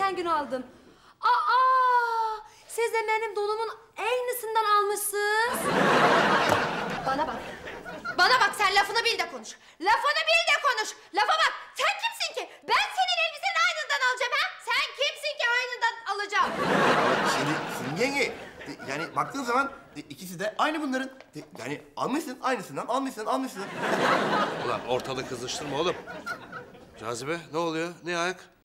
geçen gün aldım. Aa! Siz de benim donumun aynısından almışsınız. Bana bak. Bana bak, sen lafını bil de konuş. Lafını bil de konuş. Lafa bak. Sen kimsin ki? Ben senin elbisenin aynından alacağım ha? Sen kimsin ki aynından alacağım? Şimdi Simge yenge, yani baktığın zaman ikisi de aynı bunların. Yani almışsın aynısından, almışsın. Ulan ortalık kızıştırma oğlum. Cazibe ne oluyor? Ne ayak?